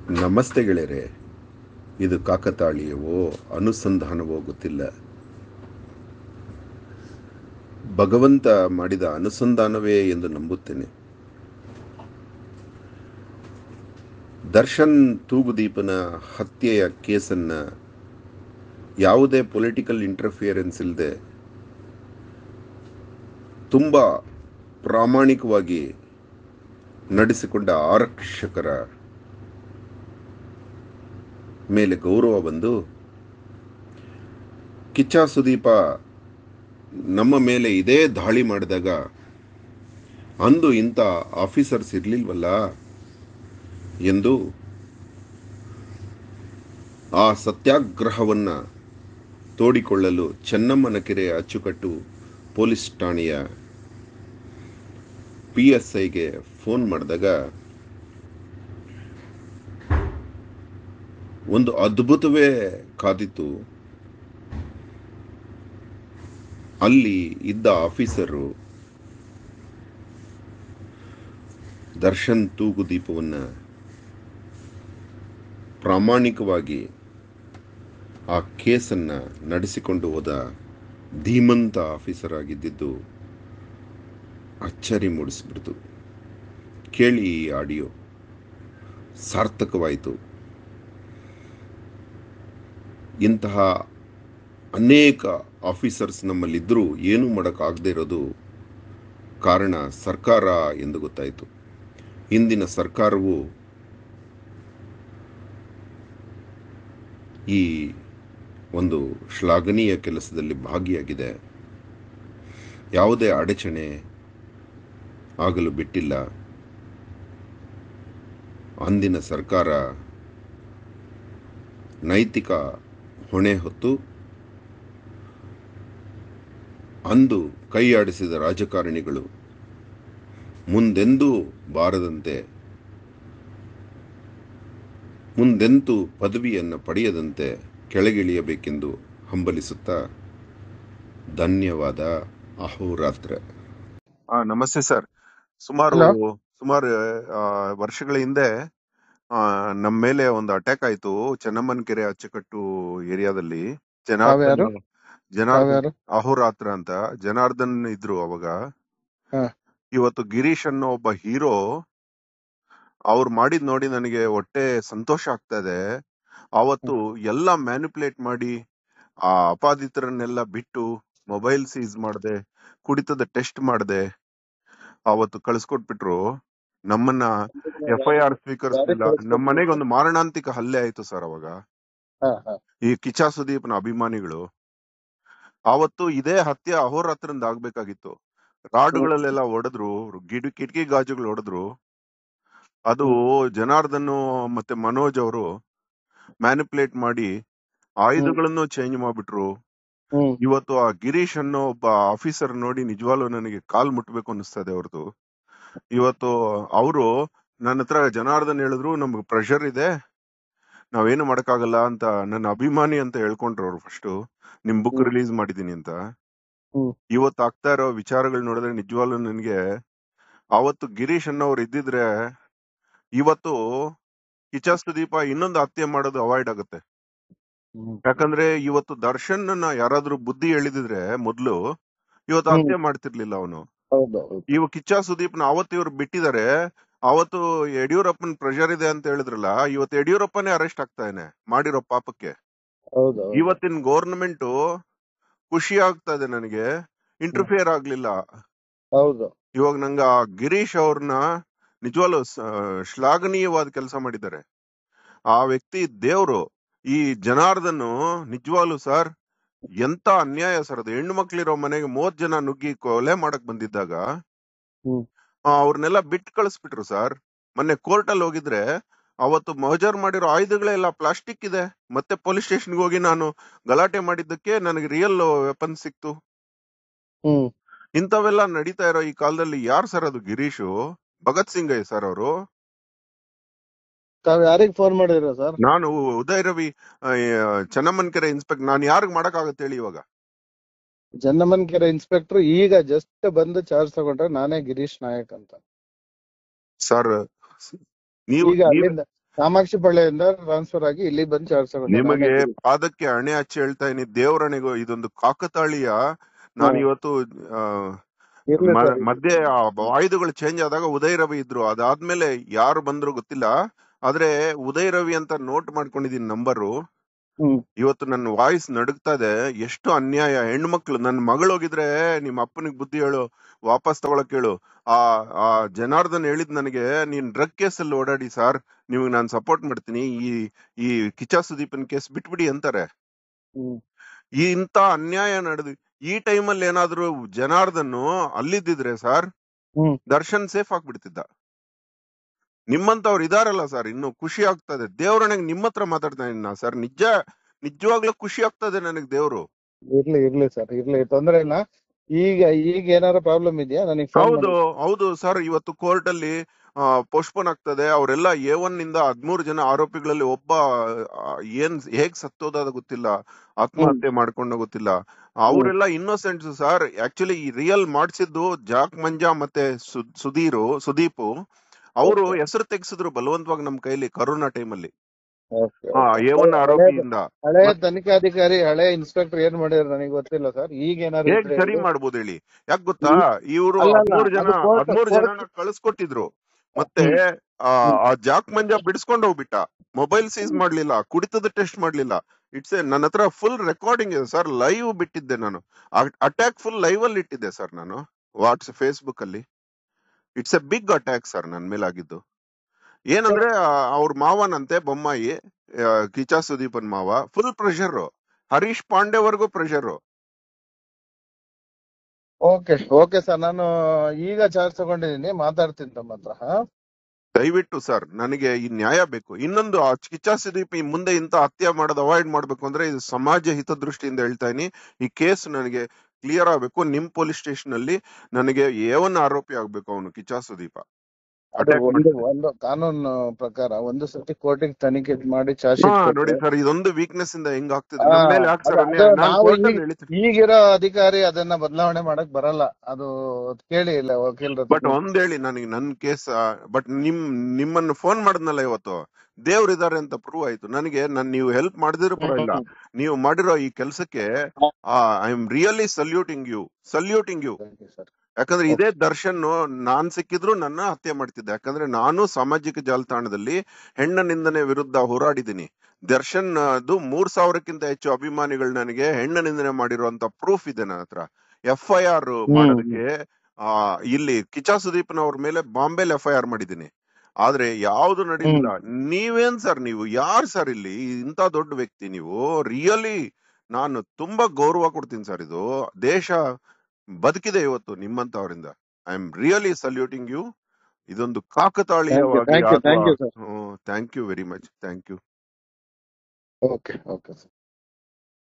ನಮಸ್ತೆ ಗೆಳೆಯರೆ. ಇದು ಕಾಕತಾಳೀಯವೋ ಅನುಸಂಧಾನವೋ ಗೊತ್ತಿಲ್ಲ. ಭಗವಂತ ಮಾಡಿದ ಅನುಸಂಧಾನವೇ ಎಂದು ನಂಬುತ್ತೇನೆ. ದರ್ಶನ್ ತೂಗುದೀಪನ ಹತ್ಯೆಯ ಕೇಸನ್ನ ಯಾವುದೇ ಪೊಲಿಟಿಕಲ್ ಇಂಟರ್ಫಿಯರೆನ್ಸ್ ಇಲ್ಲದೆ ತುಂಬ ಪ್ರಾಮಾಣಿಕವಾಗಿ ನಡೆಸಿಕೊಂಡ ಆರಕ್ಷಕರ ಮೇಲೆ ಗೌರವ ಬಂದು, ಕಿಚ್ಚ ಸುದೀಪ ನಮ್ಮ ಮೇಲೆ ಇದೇ ದಾಳಿ ಮಾಡಿದಾಗ ಅಂದು ಇಂಥ ಆಫೀಸರ್ಸ್ ಇರಲಿಲ್ವಲ್ಲ ಎಂದು ಆ ಸತ್ಯಾಗ್ರಹವನ್ನು ತೋಡಿಕೊಳ್ಳಲು ಚೆನ್ನಮ್ಮನ ಕೆರೆ ಅಚ್ಚುಕಟ್ಟು ಪೊಲೀಸ್ ಠಾಣೆಯ PSIಗೆ ಫೋನ್ ಮಾಡಿದಾಗ ಒಂದು ಅದ್ಭುತವೇ ಕಾದಿತ್ತು. ಅಲ್ಲಿ ಇದ್ದ ಆಫೀಸರು ದರ್ಶನ್ ತೂಗುದೀಪವನ್ನು ಪ್ರಾಮಾಣಿಕವಾಗಿ ಆ ಕೇಸನ್ನು ನಡೆಸಿಕೊಂಡು ಹೋದ ಧೀಮಂತ ಆಫೀಸರ್ ಆಗಿದ್ದಿದ್ದು ಅಚ್ಚರಿ ಮೂಡಿಸ್ಬಿಡ್ತು. ಕೇಳಿ ಈ ಆಡಿಯೋ. ಸಾರ್ಥಕವಾಯಿತು. ಇಂತಹ ಅನೇಕ ಆಫೀಸರ್ಸ್ ನಮ್ಮಲ್ಲಿದ್ದರೂ ಏನೂ ಮಾಡೋಕ್ಕಾಗದೇ ಇರೋದು ಕಾರಣ ಸರ್ಕಾರ ಎಂದು ಗೊತ್ತಾಯಿತು. ಇಂದಿನ ಸರ್ಕಾರವು ಈ ಒಂದು ಶ್ಲಾಘನೀಯ ಕೆಲಸದಲ್ಲಿ ಭಾಗಿಯಾಗಿದೆ. ಯಾವುದೇ ಅಡಚಣೆ ಆಗಲು ಬಿಟ್ಟಿಲ್ಲ. ಅಂದಿನ ಸರ್ಕಾರ ನೈತಿಕ ಹೊಣೆ ಹೊತ್ತು ಅಂದು ಕೈಯಾಡಿಸಿದ ರಾಜಕಾರಣಿಗಳು ಮುಂದೆಂದೂ ಬಾರದಂತೆ, ಮುಂದೆಂತೂ ಪದವಿಯನ್ನು ಪಡೆಯದಂತೆ ಕೆಳಗಿಳಿಯಬೇಕೆಂದು ಹಂಬಲಿಸುತ್ತಾ ಧನ್ಯವಾದ. ಅಹೋರಾತ್ರ. ನಮಸ್ತೆ ಸರ್. ಸುಮಾರು ವರ್ಷಗಳ ಹಿಂದೆ ನಮ್ಮ ಮೇಲೆ ಒಂದು ಅಟ್ಯಾಕ್ ಆಯ್ತು ಚೆನ್ನಮ್ಮನ ಕೆರೆ ಅಚ್ಚುಕಟ್ಟು ಏರಿಯಾದಲ್ಲಿ. ಜನಾರ್ದನ್ ಅಹೋರಾತ್ರ ಅಂತ ಜನಾರ್ದನ್ ಇದ್ರು ಅವಾಗ. ಇವತ್ತು ಗಿರೀಶ್ ಅನ್ನೋ ಒಬ್ಬ ಹೀರೋ ಅವ್ರು ಮಾಡಿದ್ ನೋಡಿ ನನಗೆ ಹೊಟ್ಟೆ ಸಂತೋಷ ಆಗ್ತಾ ಇದೆ. ಅವತ್ತು ಎಲ್ಲ ಮ್ಯಾನಿಪುಲೇಟ್ ಮಾಡಿ ಆ ಅಪಾದಿತರನ್ನೆಲ್ಲ ಬಿಟ್ಟು ಮೊಬೈಲ್ ಸೀಸ್ ಮಾಡದೆ, ಕುಡಿತದ ಟೆಸ್ಟ್ ಮಾಡದೆ ಅವತ್ತು ಕಳಿಸ್ಕೊಟ್ಬಿಟ್ರು. ನಮ್ಮನ್ನ FIR ಸ್ವೀಕರಿಸಲಿಲ್ಲ. ನಮ್ಮ ಮನೆಗೆ ಒಂದು ಮಾರಣಾಂತಿಕ ಹಲ್ಲೆ ಆಯ್ತು ಸರ್ ಅವಾಗ. ಈ ಕಿಚ್ಚ ಸುದೀಪ್ನ ಅಭಿಮಾನಿಗಳು ಅವತ್ತು ಇದೇ ಹತ್ಯೆ ಅಹೋರಾತ್ರಂದ ಆಗ್ಬೇಕಾಗಿತ್ತು. ರಾಡುಗಳಲ್ಲೆಲ್ಲ ಹೊಡೆದ್ರು, ಕಿಟಕಿ ಗಾಜುಗಳು ಹೊಡೆದ್ರು. ಅದು ಜನಾರ್ದನ್ ಮತ್ತೆ ಮನೋಜ್ ಅವರು ಮ್ಯಾನಿಪುಲೇಟ್ ಮಾಡಿ ಆಯುಧಗಳನ್ನು ಚೇಂಜ್ ಮಾಡ್ಬಿಟ್ರು. ಇವತ್ತು ಆ ಗಿರೀಶ್ ಅನ್ನೋ ಒಬ್ಬ ಆಫೀಸರ್ ನೋಡಿ ನಿಜವಾಗ್ಲೂ ನನಗೆ ಕಾಲ್ ಮುಟ್ಬೇಕು ಅನಿಸ್ತದೆ ಅವ್ರದ್ದು. ಇವತ್ತು ಅವರು ನನ್ನ ಹತ್ರ ಜನಾರ್ದನ್ ಹೇಳಿದ್ರು, ನಮ್ಗೆ ಪ್ರೆಷರ್ ಇದೆ, ನಾವೇನು ಮಾಡಕ್ಕಾಗಲ್ಲ ಅಂತ. ನನ್ನ ಅಭಿಮಾನಿ ಅಂತ ಹೇಳ್ಕೊಂಡ್ರು ಅವ್ರು ಫಸ್ಟ್, ನಿಮ್ ಬುಕ್ ರಿಲೀಸ್ ಮಾಡಿದೀನಿ ಅಂತ. ಇವತ್ತು ಆಗ್ತಾ ಇರೋ ವಿಚಾರಗಳು ನೋಡಿದ್ರೆ ನಿಜವಾಗ್ಲೂ ನನ್ಗೆ ಅವತ್ತು ಗಿರೀಶ್ ಅನ್ನೋರು ಇದ್ದಿದ್ರೆ ಇವತ್ತು ಕಿಚ್ಚ ಸುದೀಪ ಇನ್ನೊಂದು ಹತ್ಯೆ ಮಾಡೋದು ಅವಾಯ್ಡ್ ಆಗುತ್ತೆ. ಯಾಕಂದ್ರೆ ಇವತ್ತು ದರ್ಶನ್ ಯಾರಾದ್ರೂ ಬುದ್ಧಿ ಹೇಳಿದಿದ್ರೆ ಮೊದ್ಲು ಇವತ್ತು ಹತ್ಯೆ ಮಾಡ್ತಿರ್ಲಿಲ್ಲ ಅವನು. ಇವ ಕಿಚ್ಚ ಸುದೀಪ್ನ ಅವತ್ತು ಇವ್ರು ಬಿಟ್ಟಿದ್ದಾರೆ. ಅವತ್ತು ಯಡಿಯೂರಪ್ಪನ ಪ್ರೆಷರ್ ಇದೆ ಅಂತ ಹೇಳಿದ್ರಲ್ಲ, ಇವತ್ತು ಯಡಿಯೂರಪ್ಪನೇ ಅರೆಸ್ಟ್ ಆಗ್ತಾ ಇದ್ದಾನೆ ಮಾಡಿರೋ ಪಾಪಕ್ಕೆ. ಇವತ್ತಿನ ಗೌರ್ಮೆಂಟ್ ಖುಷಿ ಆಗ್ತಾ ಇದೆ ನನಗೆ, ಇಂಟರ್ಫಿಯರ್ ಆಗ್ಲಿಲ್ಲ. ಇವಾಗ ನಂಗ ಗಿರೀಶ್ ಅವ್ರನ್ನ ನಿಜವಾಗ್ಲೂ ಶ್ಲಾಘನೀಯವಾದ ಕೆಲಸ ಮಾಡಿದ್ದಾರೆ. ಆ ವ್ಯಕ್ತಿ ದೇವ್ರು. ಈ ಜನಾರ್ದನ್ ನಿಜವಾಗ್ಲು ಸರ್ ಎಂತ ಅನ್ಯಾಯ ಸರ್ ಅದು. ಹೆಣ್ಣು ಮಕ್ಳಿರೋ ಮನೆಗೆ 30 ಜನ ನುಗ್ಗಿ ಕೊಲೆ ಮಾಡಕ್ ಬಂದಿದ್ದಾಗ ಅವ್ರನ್ನೆಲ್ಲ ಬಿಟ್ಟು ಕಳಿಸ್ಬಿಟ್ರು ಸರ್. ಮೊನ್ನೆ ಕೋರ್ಟ್ ಅಲ್ಲಿ ಹೋಗಿದ್ರೆ ಅವತ್ತು ಮಹಜರ್ ಮಾಡಿರೋ ಆಯುಧಗಳೆಲ್ಲ ಪ್ಲಾಸ್ಟಿಕ್ ಇದೆ. ಮತ್ತೆ ಪೊಲೀಸ್ ಸ್ಟೇಷನ್ಗೆ ಹೋಗಿ ನಾನು ಗಲಾಟೆ ಮಾಡಿದ್ದಕ್ಕೆ ನನಗೆ ರಿಯಲ್ ವೆಪನ್ ಸಿಕ್ತು. ಇಂಥವೆಲ್ಲ ನಡೀತಾ ಇರೋ ಈ ಕಾಲದಲ್ಲಿ ಯಾರು ಸರ್ ಅದು? ಗಿರೀಶು ಭಗತ್ ಸಿಂಗ್ ಸರ್ ಅವರು. ಯಾರಿಗೆ ಫೋನ್ ಮಾಡಿದ್ರ ಸರ್? ನಾನು ಉದಯ್ ರವಿ, ಚೆನ್ನಮ್ಮನ್ ಕೆರೆ ಇನ್ಸ್ಪೆಕ್ಟರ್. ನಾನು ಯಾರಿಗ್ ಮಾಡಕ್ಕಾಗತ್ತೆ ಹೇಳಿ ಇವಾಗ? ಚೆನ್ನಮ್ಮನ್ ಕೆರೆ ಇನ್ಸ್ಪೆಕ್ಟರ್ ಈಗ ಜಸ್ಟ್ ಬಂದು ಚಾರ್ಜ್ ತಗೊಂಡ್ರೆ ನಾನೇ ಗಿರೀಶ್ ನಾಯಕ್ ಅಂತ. ಸರ್ ನೀವು ಕಾಮಾಕ್ಷಿ ಪಾಳ್ಯದಿಂದ ಟ್ರಾನ್ಸ್ಫರ್ ಆಗಿ ಇಲ್ಲಿ ಬಂದು ಚಾರ್ಸಗೊಂಡೆ ನಾನೇ ನಿಮಗೆ ಗಿರೀಶ್. ಪಾದಕ್ಕೆ ಹಣೆ ಹಚ್ಚಿ ಹೇಳ್ತಾ ಇದೀನಿ, ದೇವರಣೆಗೂ ಇದೊಂದು ಕಾಕತಾಳೀಯ. ನಾನು ಇವತ್ತು ಆ, ಇರ್ಲಿ ಸರ್. ಮಧ್ಯೆ ಆ ಆಯುಧಗಳು ಚೇಂಜ್ ಆದಾಗ ಉದಯ್ ರವಿ ಇದ್ರು, ಅದಾದ್ಮೇಲೆ ಯಾರು ಬಂದ್ರು ಗೊತ್ತಿಲ್ಲ. ಆದ್ರೆ ಉದಯ್ ರವಿ ಅಂತ ನೋಟ್ ಮಾಡ್ಕೊಂಡಿದೀನಿ ನಂಬರು. ಇವತ್ತು ನನ್ನ ವಾಯ್ಸ್ ನಡುಗ್ತಾ ಇದೆ. ಎಷ್ಟು ಅನ್ಯಾಯ. ಹೆಣ್ಮಕ್ಳು, ನನ್ನ ಮಗಳು ಹೋಗಿದ್ರೆ ನಿಮ್ಮ ಅಪ್ಪನಿಗೆ ಬುದ್ಧಿ ಹೇಳು, ವಾಪಸ್ ತಗೊಳಕ್ ಹೇಳು. ಆ ಜನಾರ್ದನ್ ಹೇಳಿದ್ ನನಗೆ, ನೀನ್ ಡ್ರಗ್ ಕೇಸಲ್ಲಿ ಓಡಾಡಿ ಸರ್, ನಿಮ್ಗೆ ನಾನ್ ಸಪೋರ್ಟ್ ಮಾಡ್ತೀನಿ, ಈ ಕಿಚ್ಚ ಸುದೀಪನ್ ಕೇಸ್ ಬಿಟ್ಬಿಡಿ ಅಂತಾರೆ. ಇಂತ ಅನ್ಯಾಯ ನಡೆದು ಈ ಟೈಮಲ್ಲಿ ಏನಾದ್ರು ಜನಾರ್ದನ್ ಅಲ್ಲಿದ್ದಿದ್ರೆ ಸರ್, ದರ್ಶನ್ ಸೇಫ್ ಆಗ್ಬಿಡ್ತಿದ್ದ. ನಿಮ್ಮಂತವ್ರು ಇದಾರಲ್ಲ ಸರ್, ಇನ್ನು ಖುಷಿ ಆಗ್ತದೆ. ದೇವ್ರನಿಗೆ ನಿಮ್ಮ ಹತ್ರ ಮಾತಾಡ್ತಾ ಇನ್ನ ಸರ್, ನಿಜವಾಗ್ಲೂ ಖುಷಿ ಆಗ್ತದೆ ನನಗೆ ದೇವ್ರು. ಇರ್ಲಿ ಸರ್, ಇರ್ಲಿ, ತೊಂದ್ರೆ ಇಲ್ಲ. ಈಗ ಏನಾರ ಪ್ರಾಬ್ಲಮ್ ಇದೆಯಾ ನನಗೆ? ಹೌದು ಸರ್, ಇವತ್ತು ಕೋರ್ಟ್ ಅಲ್ಲಿ ಪೋಸ್ಟ್ಪೋನ್ ಆಗ್ತದೆ. ಅವರೆಲ್ಲ A1 ನಿಂದ 13 ಜನ ಆರೋಪಿಗಳಲ್ಲಿ ಒಬ್ಬ ಹೇಗ್ ಸತ್ತೋದ ಗೊತ್ತಿಲ್ಲ, ಆತ್ಮಹತ್ಯೆ ಮಾಡ್ಕೊಂಡ ಗೊತ್ತಿಲ್ಲ. ಅವರೆಲ್ಲ ಇನ್ನೋಸೆಂಟ್ಸ್ ಸರ್. ಆಕ್ಚುಲಿ ಈ ರಿಯಲ್ ಮಾಡ್ಸಿದ್ದು ಜಾಕ್ ಮಂಜಾ ಮತ್ತೆ ಸುದೀಪ್. ಅವರು ಹೆಸರು ತೆಗ್ಸಿದ್ರು ಬಲವಂತವಾಗಿ ನಮ್ ಕೈಲಿ ಕರೋನಾ ಟೈಮಲ್ಲಿ. A1 ಆರೋಪಿಯಿಂದ ಹಳೆ ತನಿಖಾಧಿಕಾರಿ, ಹಳೆ ಇನ್ಸ್ಪೆಕ್ಟರ್ ಏನ್ ಮಾಡಿದ್ರು ನನಗೆ ಗೊತ್ತಿಲ್ಲ ಸರ್. ಈಗ ಏನಾದ್ರು ಹೇಗ್ ಸರಿ ಮಾಡ್ಬೋದು ಹೇಳಿ? ಯಾಕೆ ಗೊತ್ತಾ, ಇವರು 13 ಜನ ಕಳಿಸ್ಕೊಟ್ಟಿದ್ರು. ಮತ್ತೆ ಆ ಜಾಕ್ ಮಂಜಾ ಬಿಡಿಸ್ಕೊಂಡು ಹೋಗ್ಬಿಟ್ಟ. ಮೊಬೈಲ್ ಸೀಸ್ ಮಾಡ್ಲಿಲ್ಲ, ಕುಡಿತದ ಟೆಸ್ಟ್ ಮಾಡ್ಲಿಲ್ಲ. ನನ್ನ ಹತ್ರ ಫುಲ್ ರೆಕಾರ್ಡಿಂಗ್ ಇದೆ ಸರ್, ಲೈವ್ ಬಿಟ್ಟಿದ್ದೆ ನಾನು. ಅಟ್ಯಾಕ್ ಫುಲ್ ಲೈವ್ ಅಲ್ಲಿ ಇಟ್ಟಿದ್ದೆ ಸರ್ ನಾನು, ಫೇಸ್ಬುಕ್ ಅಲ್ಲಿ. It's a big attack sir ನನ್ ಮೇಲಾಗಿದ್ದು. ಏನಂದ್ರೆ ಅವ್ರ ಮಾವನಂತೆ ಬೊಮ್ಮಾಯಿ, ಕಿಚ್ಚ ಸುದೀಪನ್ ಮಾವ, ಫುಲ್ ಪ್ರೆಷರ್. ಹರೀಶ್ ಪಾಂಡೆ ವರ್ಗೂ ಪ್ರೆಷರ್. ಓಕೆ ಸರ್, ನಾನು ಈಗ ಚಾರ್ಜ್ ತಗೊಂಡಿದ್ದೀನಿ, ಮಾತಾಡ್ತೀನಿ ತಮ್ಮ ಹತ್ರ. ದಯವಿಟ್ಟು ಸರ್, ನನಗೆ ಈ ನ್ಯಾಯ ಬೇಕು. ಇನ್ನೊಂದು, ಆ ಕಿಚ್ಚ ಸುದೀಪ್ ಈ ಮುಂದೆ ಇಂತ ಹತ್ಯೆ ಮಾಡೋದು ಅವಾಯ್ಡ್ ಮಾಡ್ಬೇಕು ಅಂದ್ರೆ, ಇದು ಸಮಾಜ ಹಿತದೃಷ್ಟಿಯಿಂದ ಹೇಳ್ತಾ ಇದೀನಿ. ಈ ಕೇಸ್ ನನಗೆ ಕ್ಲಿಯರ್ ಆಗ್ಬೇಕು. ನಿಮ್ ಪೊಲೀಸ್ ಸ್ಟೇಷನ್ ಅಲ್ಲಿ ನನಗೆ A1 ಆರೋಪಿ ಆಗ್ಬೇಕು ಅವನು, ಕಿಚ್ಚ ಸುದೀಪ. ಒಂದು ಕಾನೂನು ಪ್ರಕಾರ ಒಂದು ಸತಿ ಕೋರ್ಟಿಗೆ ತನಿಖೆ ಮಾಡಿ ಚಾರ್ಜ್ ನೋಡಿ ಸರ್, ಇದೊಂದು ವೀಕ್ನೆಸ್ ಇಂದ ಹೆಂಗ್ ಆಗ್ತದೆ. ಈಗಿರೋ ಅಧಿಕಾರಿ ಅದನ್ನ ಬದಲಾವಣೆ ಮಾಡಕ್ ಬರಲ್ಲ. ಅದು ಕೇಳಿ ಇಲ್ಲ ವಕೀಲರು. ಬಟ್ ಒಂದ್ ಹೇಳಿ ನನಗೆ, ನನ್ ಕೇಸ್ ಬಟ್ ನಿಮ್ಮನ್ನು ಫೋನ್ ಮಾಡಿದ್ನಲ್ಲ ಇವತ್ತು, ದೇವ್ರು ಇದಾರೆ ಅಂತ ಪ್ರೂವ್ ಆಯ್ತು ನನಗೆ. ನೀವು ಹೆಲ್ಪ್ ಮಾಡಿದ್ರು ಪರವಾಗಿಲ್ಲ, ನೀವು ಮಾಡಿರೋ ಈ ಕೆಲ್ಸಕ್ಕೆ I am really saluting you. ಯಾಕಂದ್ರೆ ಇದೇ ದರ್ಶನ್ ನಾನ್ ಸಿಕ್ಕಿದ್ರು ನನ್ನ ಹತ್ಯೆ ಮಾಡ್ತಿದ್ದೆ. ಯಾಕಂದ್ರೆ ನಾನು ಸಾಮಾಜಿಕ ಜಾಲತಾಣದಲ್ಲಿ ಹೆಣ್ಣ ನಿಂದನೆ ವಿರುದ್ಧ ಹೋರಾಡಿದ್ದೀನಿ. ದರ್ಶನ್ 3000ಕ್ಕಿಂತ ಹೆಚ್ಚು ಅಭಿಮಾನಿಗಳು ನನಗೆ ಹೆಣ್ಣ ನಿಂದನೆ ಮಾಡಿರುವಂತ ಪ್ರೂಫ್ ಇದೆ ನನ್ನ ಹತ್ರ. FIR ಮಾಡೋದಕ್ಕೆ ಇಲ್ಲಿ ಕಿಚ್ಚ ಸುದೀಪ್ನವ್ರ ಮೇಲೆ ಬಾಂಬೆಲ್ FIR ಮಾಡಿದ್ದೀನಿ. ಆದ್ರೆ ಯಾವ್ದು ನಡೀಲಿಲ್ಲ. ನೀವೇನ್ ಸರ್, ನೀವು ಯಾರು ಸರ್ ಇಲ್ಲಿ ಇಂತ ದೊಡ್ಡ ವ್ಯಕ್ತಿ ನೀವು? ರಿಯಲಿ ನಾನು ತುಂಬಾ ಗೌರವ ಕೊಡ್ತೀನಿ ಸರ್. ಇದು ದೇಶ ಬದುಕಿದೆ ಇವತ್ತು ನಿಮ್ಮಂತವರಿಂದ. I am really saluting you. ಇದೊಂದು ಕಾಕತಾಳೀಯವಾಗಿ. Thank you very much. Thank you. Okay sir.